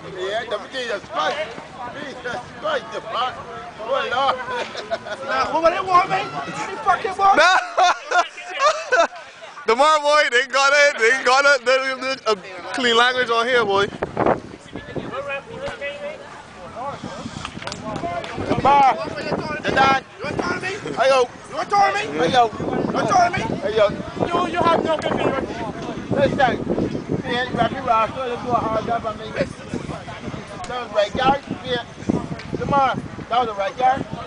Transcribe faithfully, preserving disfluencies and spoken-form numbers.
Yeah, the beginning spike. Jesus Christ, the part. Oh, Lord. Nah, who they want, man? They fucking want. No. Tomorrow, boy, they got it. They got it. They, they, uh, clean language on here, boy. The bar. The dad. You want to talk to me? Hey, yo. You want to talk to me? Hey, yo. You want to talk to me? Hey, yo. You, you have no business. Listen. Me and Rocky Rock, so let's do a hard job on me. That was right, guys. Yeah. Tomorrow. That was the right, guys.